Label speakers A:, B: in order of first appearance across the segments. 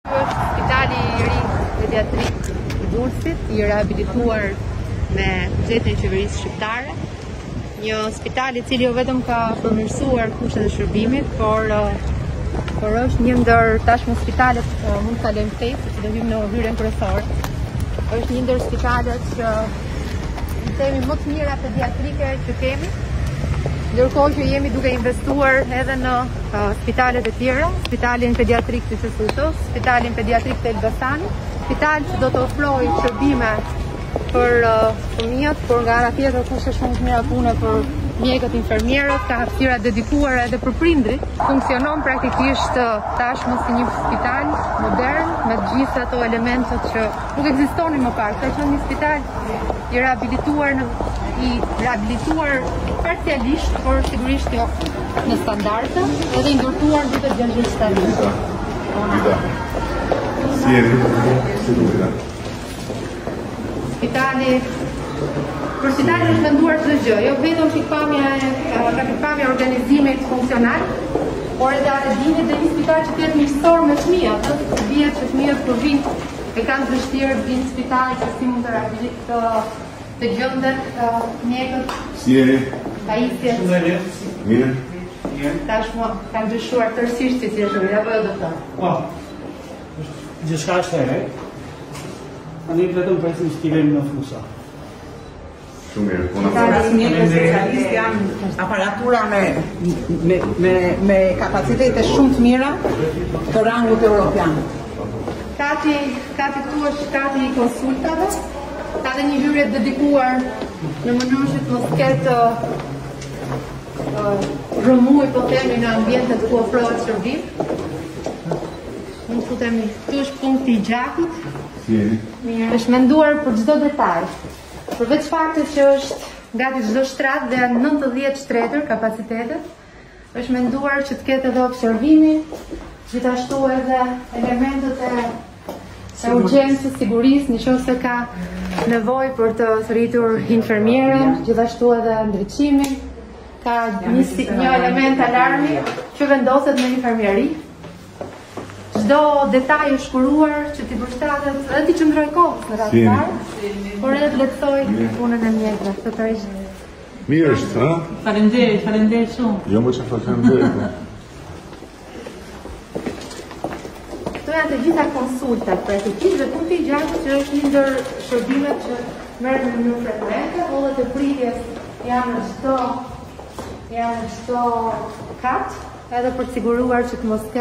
A: Është spitali i ri pediatrik i Durrësit, i rehabilituar me buxhetin e qeverisë shqiptare. Një spital i cili jo vetëm ka përmirësuar kushtet e shërbimit, por është një ndër tashmë spitalet, mund ta lejmë këtë, sepse do hyjmë në hyrjen kryesore. Është një ndër spitalet që themi më të mira pediatrike që kemi, ndërkohë që jemi duke investuar edhe në spitalet e tjera, spitalin pediatrik të Qësutos, spitalin pediatrik të Elbasani, spital që do të ofrojë shërbime për fëmijët, por nga ana tjetër kushte shumë të mira pune për mjekët, infermierët, ka hapësira dedikuara edhe për prindrit. Funksionon praktikisht tashmë si një spital modern me të gjitha ato elementet që nuk ekzistonin më parë. Ka qenë një spital i rehabilituar parcialisht, por sigurisht jo në standarde, edhe i ndërtuar duke gjashtë stabilite. Për spitalin është menduar çdo gjë, jo vetëm pikpamja organizimit funksional, por edhe arredimet dhe një spital që të jetë miqësor me fëmijët, dihet që fëmijët kur vinë e kanë vështirë vinë në spital që si mund të gjenden mjekët.
B: Si jeni?
A: Pajisje.
B: Mirë.
A: Tashmë kanë ndryshuar tërësisht si është, apo jo doktor?
C: Po. Gjithçka është e re. Tani vetëm presim që t'i vemi në fusa.
B: Shumë mirë.
D: Mjekët specialistë janë aparatura me kapacitete shumë të mira të rangut evropian.
A: Kati këtu është kati i konsultave, ka dhe një hyrje dedikuar në mënyrë që të mos ketë rëmuj, po themi, në ambientet ku ofrohet shërbim. Mund të futemi, këtu është punkti i gjakut. Mirë, është menduar për çdo detaj. Përveç faktit që është gati çdo shtrat dhe janë 90 shtretër kapacitetet, është menduar që të ketë edhe observimi, gjithashtu edhe elementet e urgjencës, sigurisë, nëse ka nevojë për të rritur infermierën, gjithashtu edhe ndriçimin, ka një element alarmi që vendoset në infermieri. Çdo detaj është shkruar që t'i përshtatet, edhe t'i qëndroj kohës në radhë parë, por edhe të lehtësoj punën e mjekëve.
B: Mirë është, ha?
C: Faleminderit shumë.
B: Jo më që faleminderit.
A: Këto janë të gjitha konsultat praktikisht dhe punkti i gjakut që është një ndër shërbimet që merret në mënyrë frekuente, hollet e pritjes janë në çdo kat, edhe për të siguruar që të mos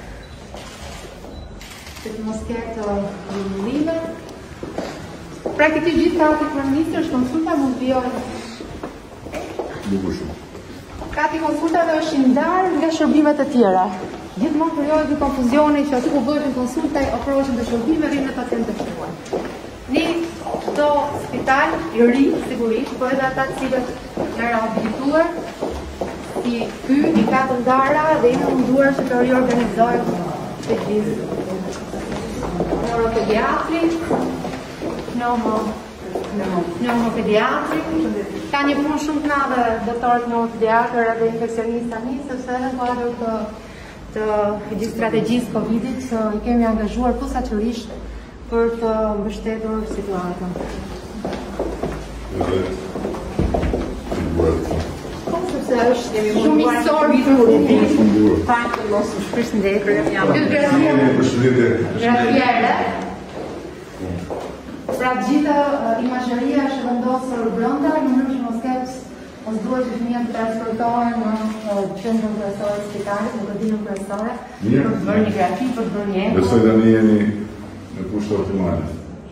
A: ketë rrëmullime. Praktikisht gjithë kati kryeministër është konsulta mund të vijojë.
B: Bukur shumë.
A: Kati konsultave është i ndarë nga shërbimet e tjera. Gjithmonë krijohet një konfuzioni që aty ku bëhet konsulta ofrohen të shërbime rrinë në pacientë të shtuar. Një çdo spital i ri sigurisht, por edhe ata të cilët janë rehabilituar, si ky i ka të ndara dhe i munduar që të riorganizojnë të gjithë. Neuropediatri, pneumopediatri, ka një punë shumë të madhe doktorët pneumopediatër dhe infeksionistë tani, sepse edhe në kuadër të strategjisë Covidit i kemi angazhuar posaçërisht për të mbështetur situatën. Sepse është shumë miqësor për faktë mos u shpërndet. Pra gjitha imazheria është vendosur brenda në mënyrë që mos duhet që fëmijët të transportohen në qendrën kryesore të spitalit, në godinën kryesore, për të bërë një grafi, për të bërë një eko.
B: Besoj tani jeni në kushte optimale.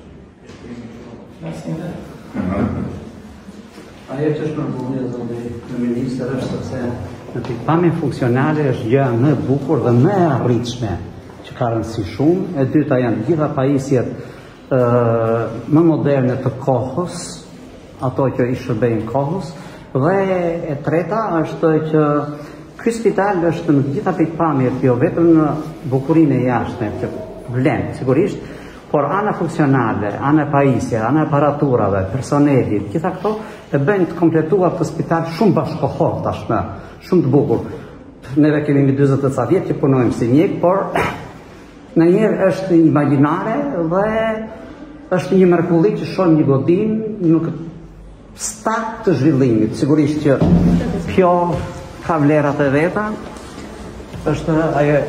E: Ajo që është përmbulluar zonë kryeministër është sepse në pikpamjen funksionale është gjëja më e bukur dhe më e arritshme që ka rëndësi shumë. E dyta janë gjitha pajisjet më moderne të kohës, ato që i shërbejnë kohës, dhe e treta është që ky spital është në gjitha pikpamjet, jo vetëm në bukurinë e jashtme që vlen sigurisht, por ana funksionale, ana pajisje, ana aparaturave, personelit, gjitha këto e bëjnë të kompletuar të spital shumë bashkëkohor tashmë, shumë të bukur. Neve kemi mbi 40 vjet që punojmë si mjek, por në njerë është imaginare dhe është një mrekulli që shohim një godin nuk stat të zhvillimit. Sigurisht që kjo ka vlerat e veta, është ajo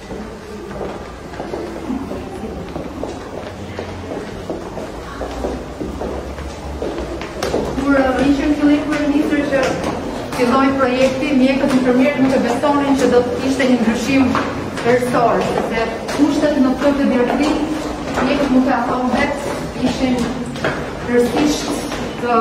A: ishëm fillim kryeministër që filloi projekti, mjekët infermierët nuk e besonin që do të ishte një ndryshim vlerësor, sepse kushtet në këtë direktiv, mjekët nuk e afron vetë, ishin rësisht të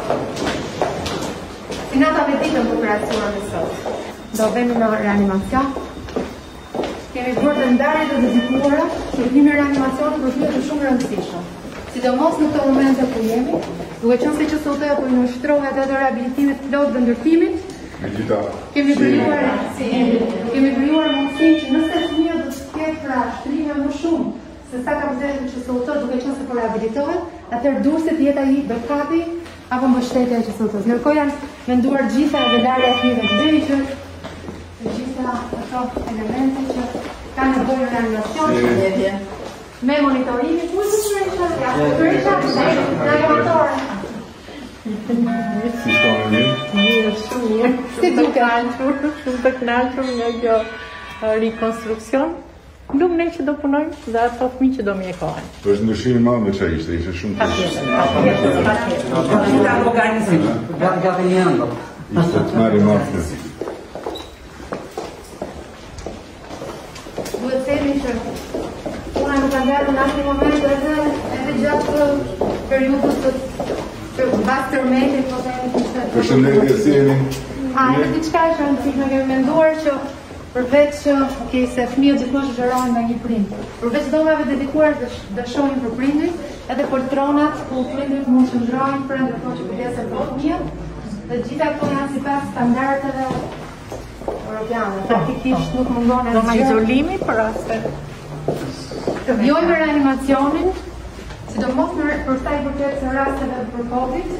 A: si nata me ditën për krahasuar me sot. Do vemi në reanimacion. Kemi bërë të ndarje të dedikuara, shërbimi i reanimacionit për fëmijë të shumë rëndësishëm. Sidomos në këto momente ku jemi, duke qenë se QSOT-ja po i nënshtrohet edhe rehabilitimit plot dhe ndërtimit, kemi krijuar mundësinë që nëse fëmia do të ketë pra shtrime më shumë se sa ka mbështetja QSOT, duke qenë se po rehabilitohet, atëherë duhet të jetë ai backupi apo mbështetja e QSOT-s. Ndërkohë janë menduar gjitha edhe larja e fëmijëve të vegjël, gjitha ato elemente që kanë nevojë në reanimacion, me monitorimin, ku është
B: Si shkone një?
F: Mirë, shumë mirë. Si duke shumë të kënaqur nga kjo rekonstruksion. Nuk ne që do punojmë dhe ato fëmijë që do mjekohen.
B: Është ndryshim i madh me çfarë ishte shumë të
D: Gjitha organizim.
E: gati një ëndë.
B: ishte të marrë mafë.
A: Duhet themi që puna nuk ka ndarë në asnjë moment edhe gjatë periudhës të mbas tërmetit, po themi kishte.
B: Përshëndetje, si jeni?
A: Edhe diçka që ne kemi menduar që përveç që se fëmijët gjithmonë shoqërohen nga një prind. Përveç dhomave dedikuar dhe shohin për prindrit, edhe poltronat ku prindrit mund të qëndrojnë për ndërkohë që kujdesen për fëmijët, dhe gjitha këto janë sipas standardeve europiane. Praktikisht nuk mungon asgjë.
F: Dhoma izolimi për raste.
A: Të vjojmë reanimacionin, sidomos për sa i përket rasteve për Covid.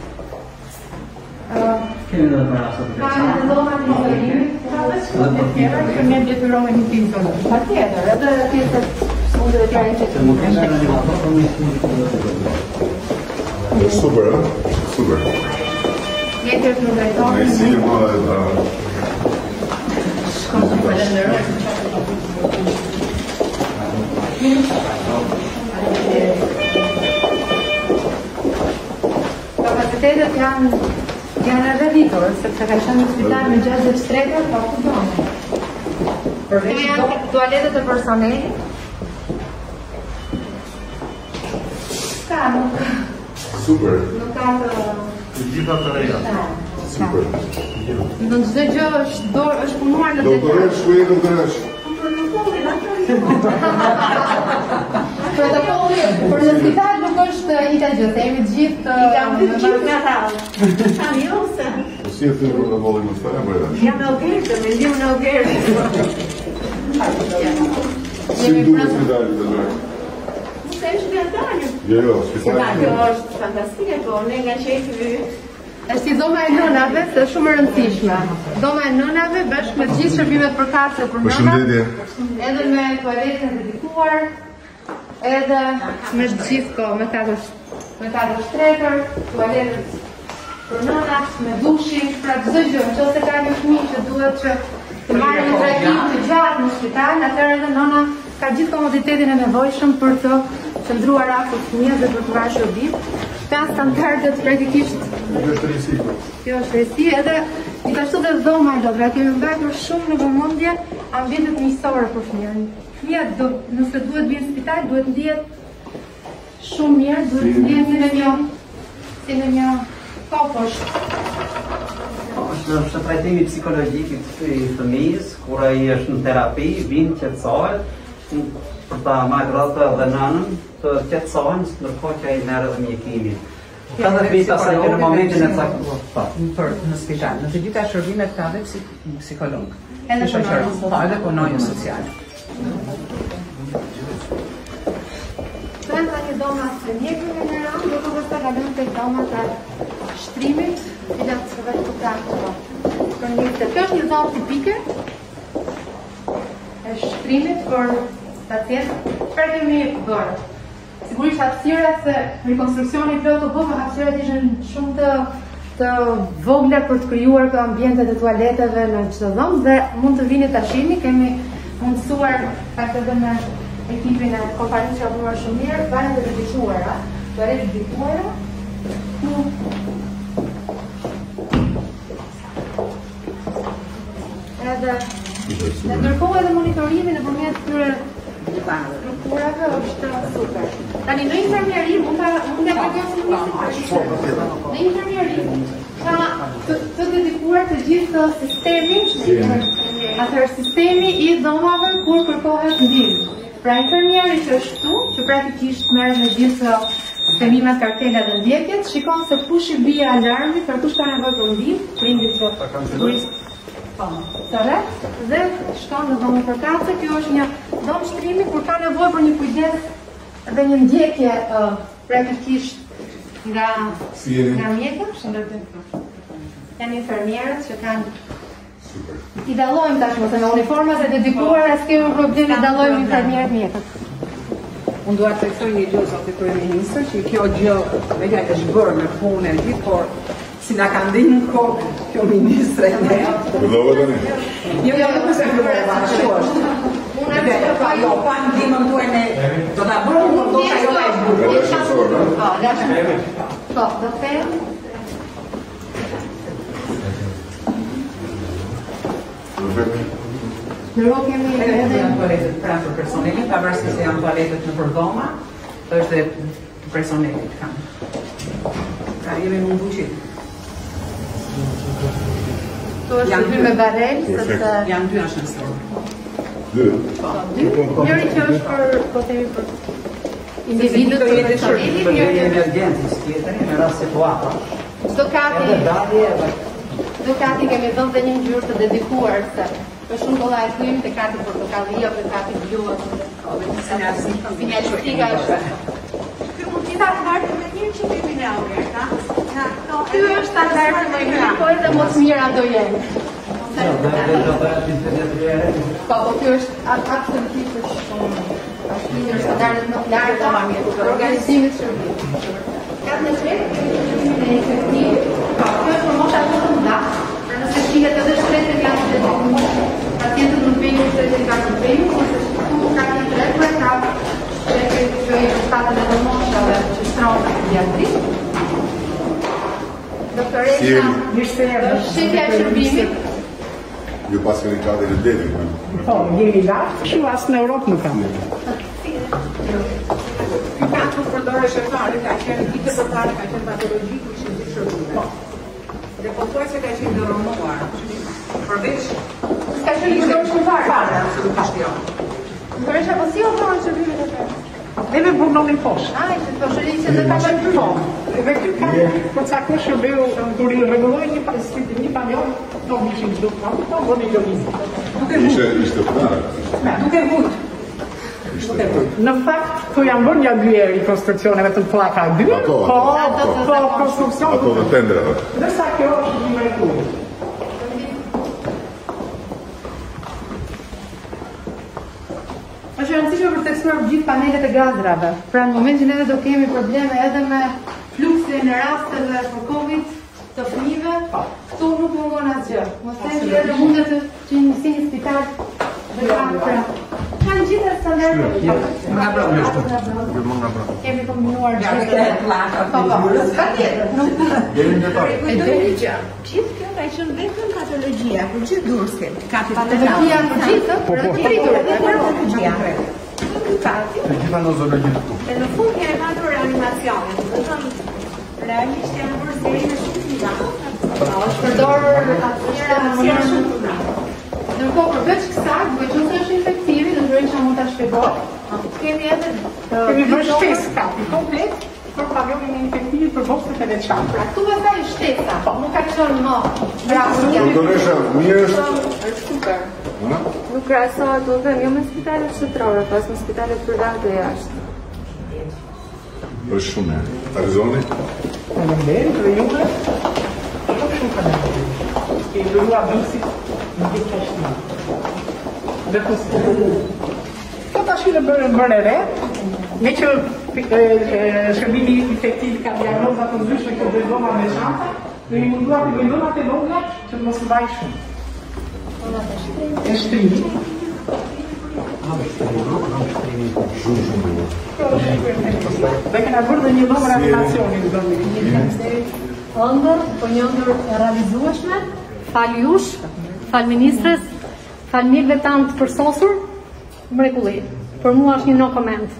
E: Kemi dhe për rastet të
A: Ka edhe dhoma të izolimit, që ne detyrohemi të izolojmë. Patjetër, edhe pjesët sundeve tjera që të
E: mund të reanimator, për më
B: Super, ha? Super.
A: jetër të drejtorin.
B: Me si më
A: Kapacitetet janë edhe rritur, sepse ka qenë në spital me 60 shtreka, pa ku dhome. Kemi janë tualetet e personelit. Ka, nuk
B: super.
A: ka të...
B: Gjitha të reja. Super.
A: Në çdo gjë është punuar në
B: Doktoresh, shkruaj doktoresh.
A: Protokolli për në spital nuk është i ka gjë, themi gjithë
F: Gjithë nga rrallë.
B: Po si e thënë protokolli më sfera, bëjda?
F: Jam Elgertë, me ndim në Elgertë.
B: Si më duhet spitalit të lërë?
F: Se është nga dalë.
B: Jo, spitalit.
F: Kjo është fantastike, po ne nga qefi
A: është si dhoma e nënave, se është shumë e rëndësishme. Dhoma e nënave bashkë me gjithë shërbimet përkatëse për nëna,
B: Përshëndetje.
A: edhe me tualetin dedikuar, edhe me gjithë me katër shtrekër, tualetët për nënat, me dushin, pra çdo gjë, nëse ka një fëmijë që duhet që të marrë një trajtim të gjatë në spital, atëherë edhe nëna ka gjithë komoditetin e nevojshëm për të qëndruar afër fëmijës dhe për të marrë shërbim. Ka standardet praktikisht. Kjo është rësi edhe gjithashtu dhe dhoma e dobra. Kemi mbajtur shumë në vëmendje ambientet miqësore për fëmijën. Fëmia nëse duhet bie në spital, duhet ndihet shumë mirë, duhet ndihet si në një koposh.
E: është trajtimi psikologjik i fëmijës, kur ai është në terapi, vinë qetësohet, për ta marrë dhe nënën të qetësohen, ndërkohë që ai merr edhe mjekimin. Ka dhe pita se në momentin e caktuar.
D: Në spital, në të gjitha shërbimet ka dhe psikolog.
A: Edhe
D: shoqëron, po edhe punonjës sociale.
A: Brenda një domas të mjekëve në general, do të vështë kalojmë tek domat e shtrimit, cilat të vetë të praktikë. Kjo është një zonë tipike e shtrimit për pacient. Çfarë kemi bërë? Sigurisht hapësirat se rekonstruksioni plot u bë, hapësirat ishin shumë të vogla për të krijuar këto ambiente të tualeteve në çdo dhomë dhe mund të vini ta shihni, kemi mundësuar pak edhe me ekipin e kompaniisë që punuar shumë mirë, banë të dedikuara, tualetë dedikuara. Edhe ndërkohë edhe monitorimi nëpërmjet këtyre strukturave është super. Tani në infermieri mund ta përgatisim në infermieri ka të dedikuar të gjithë sistemin, atëherë sistemi i dhomave kur kërkohet ndihmë. Pra infermieri që është këtu, që praktikisht merret me gjithë sistemimet, kartelat dhe ndjekjet, shikon se kush i bie alarmi për kush ka nevojë për ndihmë, prindit që sigurisht dhe shkon në dhomën përkatëse. Kjo është një dhomë shtrimi kur ka nevojë për një kujdes dhe një ndjekje praktikisht nga mjekët. Janë infermierët që kanë i dallojmë tashmë se me uniformat e dedikuara s'kemi probleme, dallojmë infermierët mjekët.
D: Unë dua të theksoj një gjë zoti kryeministër, që kjo gjë me ka është bërë në punë e gjithë, por si na ka ndinë në kokë kjo ministre ne. Jo, nuk është e vërtetë, ashtu është. Jo, pa ndihmën tuaj ne do ta bëjmë, por do ta jo ai burr.
A: Po, do të them. Ndërkohë kemi edhe
D: toaletet pranë për personelin, pavarësisht se janë toaletet në përdhoma, është dhe personelit kanë. Pra jemi mundu që
A: to është dy me barel, sepse
D: janë dy ascensor.
A: Njëri që është për, po themi për individët për personelit, njëri
E: emergjentis tjetëri në rast situata.
A: Çdo kati kemi dhënë dhe një ngjyrë të dedikuar se për shumë kolla e thujmë te kati portokalli apo kati blu ose sinjalistika është. Ky mund të jetë hartë me 100 euro, ta? Ky është standardi më i mirë, po edhe më të mira do jenë. Po, ky është absolutisht shumë. Është një standardet më të larta për organizimin e shërbimit. Ka në shtet, në efektiv, kjo është mosha më të mëdha, pra nëse shihet edhe shtretet janë të dedikuar, pacientët nuk vejnë shtretet ka të vejnë, ose këtu ka një tretë ka shtretet që i përshtatet edhe moshave që shtrohen në pediatri. Doktoresa, shqetja e shërbimit.
B: Ju pas keni ka dhe në deli.
D: Po, jemi lartë, që asë në Europë nuk kam. Ka të përdore shëfare, ka qenë ditë përpare, ka qenë patologi, ku ishin të shërbime. Dhe po thuaj se ka qenë dërëmuar, përveç...
A: Ska qenë një dërë shëfare?
D: Fare, absolutisht jo.
A: Doktoresha, po si o përën shërbime të të?
D: Dhe me burnonin poshtë.
A: Ai, që të shërinë që dhe ka qenë të
D: Po, dhe këtu ka për cakë shërbeu, kur i regulloj një pasiti, një pamion, do mishin të dukë, po bëni lëvizit.
B: Ishte përë.
D: Duke vut. Në fakt, tu janë bërë një dy rekonstruksioneve të plaka 2, po konstruksion...
B: Ato dhe tendereve.
D: Dërsa kjo është një mërkullu.
A: Është rëndësishme për të tekstuar gjithë panelet e gazrave. Pra në momentin edhe do kemi probleme edhe me fluksin e rasteve për Covid të fëmijëve, këtu nuk mungon asgjë. Mos e di edhe mundet të që një spital dhe kanë gjithë standardet. Kemi kombinuar gjithë
D: plaka
A: të patjetër.
G: Gjithë kjo ka qenë vetëm patologjia, për gjithë Durrësit.
A: Patologjia për gjithë, për të pritur.
G: Patologjia.
B: Të gjitha në zoologji këtu.
G: E në fund kemi patur reanimacionin. Do të thonë, realisht janë bërë seri në shumë të
A: është përdorur atëra në mënyrë shumë të ndryshme. Ndërkohë përveç kësaj, duke qenë se është infektivi, do të mund ta shpjegoj. Kemi edhe
D: bërë shtesë kapi komplet për pavionin e infektivit për boksët e veçantë.
A: Pra këtu pastaj është shtesa, nuk ka qenë më bravo.
B: Doktoresha, mirë është.
G: Është super. Nuk krahasohet do të them jo me spitalet shtetërore, pas me spitalet private jashtë.
B: Është shumë mirë. Arizoni?
D: Faleminderit dhe juve. Shumë faleminderit. Ke ndërruar visit në gjithë shtinë. Dhe tash në bërë re, me që shërbimi efektiv ka diagnoza të ndryshme këtë dëgjoma me shanta, dhe i munduar të vendonat e vogla që të mos mbaj shumë. E shtrimi. Dhe kena bërë dhe një dhomë reanimacioni në dhomë.
F: Ëndër, po një ëndër realizueshme, fal jush, fal ministres, fal mirëve tanë të përsosur, mrekulli. Për mua është një no comment.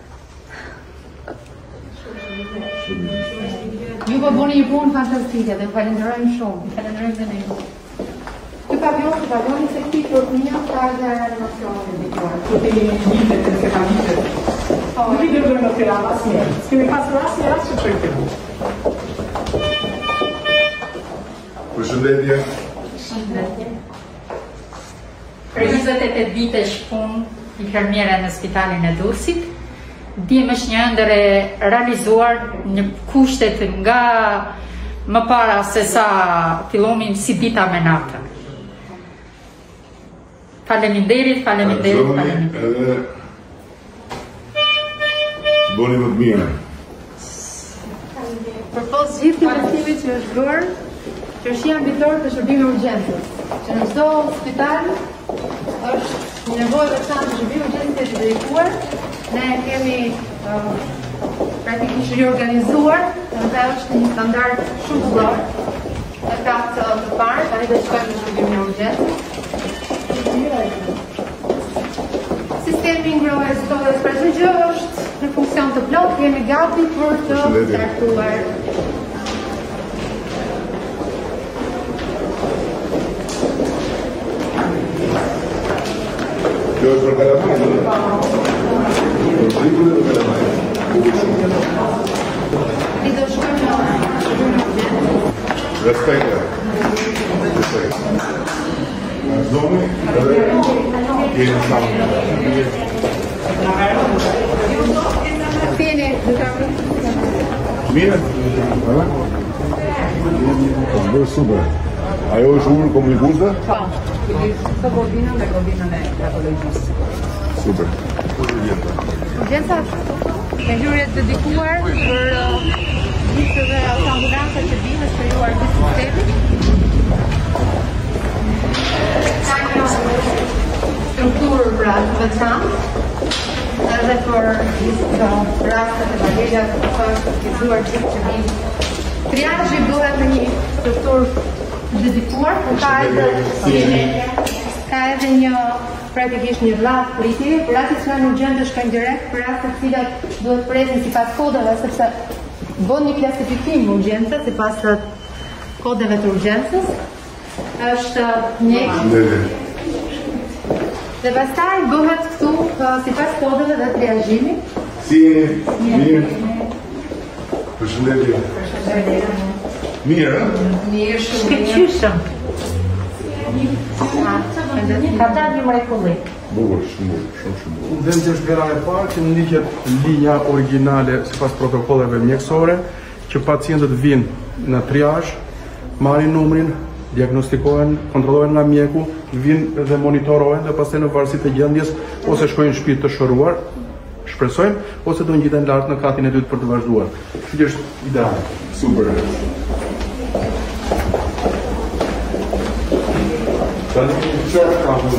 F: Ju po bëni një punë fantastike dhe falenderojmë shumë, falenderojmë dhe ne. Ky pavioni se këti për një ka dhe reanimacioni në dikuar.
D: Të të një vitet të se ka vitet. Në vitet dhe në të ramas njerë. S'kemi pasur asë një rasë që të të
B: Përshëndetje.
H: Përshëndetje. Për 28 vite shpunë infermiere në spitalin e Durrësit, dim është një ëndër e realizuar në kushtet nga më para se sa fillonim si dita me natën. Faleminderit.
B: Edhe bëni më të mirë.
A: Përpos gjithë investimit që është bërë, që është një ambitor të shërbime urgjencës, që në çdo spital është një nevojë veçantë të shërbime urgjencës të dedikuar, ne kemi praktikisht riorganizuar, dhe është një standard shumë vëllor, e ka të parë, tani do shkojmë në shërbimin e urgjencës. Sistemi ngrohjes së prezë gjë është në funksion të plotë, jemi gati për të startuar.
B: Kjo është për kalamaj, në? Për frikun e për kalamaj.
A: I do shkojmë në
B: Respekte. Zonë, edhe jeni samë.
A: Fjeni,
B: Mire? Bërë super. Ajo është urë komunikuese?
D: Po. Të godinën dhe godinën e patologjisë.
B: Super.
A: urgjenca me hyrje të dedikuar për gjithë dhe ambulancë që vinë është krijuar gjithë sistemi. Strukturë pra të veçantë, edhe për gjithë rastet e valegjat të është kizuar gjithë që vinë. Triazhi bëhet në një strukturë dedikuar, ku ka edhe një praktikisht një vllaf pritje, për rastet që janë urgjente shkojnë direkt, për rastet të cilat duhet presin sipas kodeve, sepse bën një klasifikim urgjence sipas kodeve të urgjencës. Është një dhe pastaj bëhet këtu sipas kodeve dhe triazhimi.
B: Si mirë. Përshëndetje. Mirë,
F: Mirë shumë. Shkëlqyshëm. Ka dalë një mrekulli.
B: bukur, shumë.
I: Dhe që është vera e parë që ndiqet linja originale sipas protokolleve mjekësore, që pacientët vinë në triazh, marrin numrin, diagnostikohen, kontrollohen nga mjeku, vinë dhe monitorohen dhe pastaj në varësi të gjendjes ose shkojnë në shtëpi të shëruar, shpresojmë, ose do ngjiten lart në katin e dytë për të vazhduar. Kjo është ideale.
B: Super. Tani çfarë ka të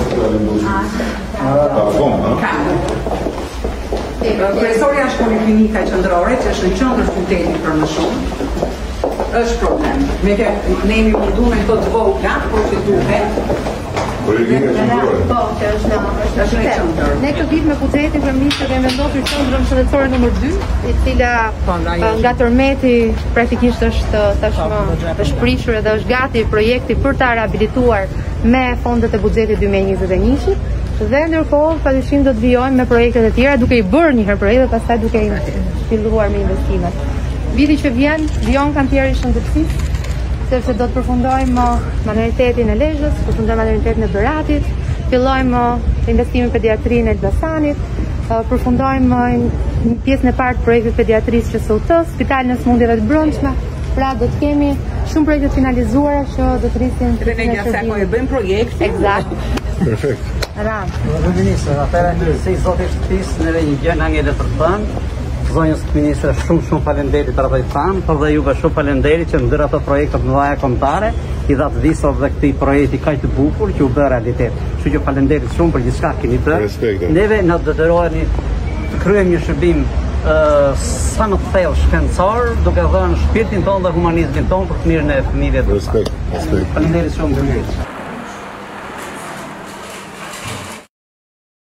D: Kryesorja është poliklinika qendrore që është në qendër qytetit për më shumë. Është problem. Ne jemi munduar me këto të vogla, por që duhet.
A: Po, që është në qendër. Ne këtë vit me buxhetin kryeministër kemi vendosur qendrën shëndetësore numër 2, e cila nga tërmeti praktikisht është tashmë është prishur dhe është gati projekti për ta rehabilituar me fondet e buxhetit 2021-shit. Dhe ndërkohë padyshim do të vijojmë me projektet e tjera, duke i bërë një herë projektet, pastaj duke i filluar me investimet. Viti që vijon kantieri i shëndetësisë, sepse do të përfundojmë maternitetin e Lezhës, përfundojmë maternitetin e Beratit, fillojmë investimin në pediatrinë e Elbasanit, përfundojmë një pjesën e parë të projektit pediatrisë që SUT-s, spitalin e sëmundjeve të brendshme. Pra do të kemi shumë projekte finalizuara që do të rrisin.
D: Dhe ne gjatë sa kohë bëjmë projekte.
A: Eksakt.
B: Perfekt.
E: Ministre, atëherë si zoti shtëpisë neve një gjë na ngjelet për të thënë. Zonjës ministre shumë faleminderit për atë thamë, por dhe juve shumë faleminderit që ndër ato projekte të mëdha kombëtare i dha të visa dhe këtij projekti kaq të bukur që u bë realitet. Kështu që faleminderit shumë për gjithçka keni bërë. Neve na detyroheni të kryejmë një shërbim sa më të thellë shkencor, duke dhënë shpirtin tonë dhe humanizmin tonë për të mirën e fëmijëve. Faleminderit shumë.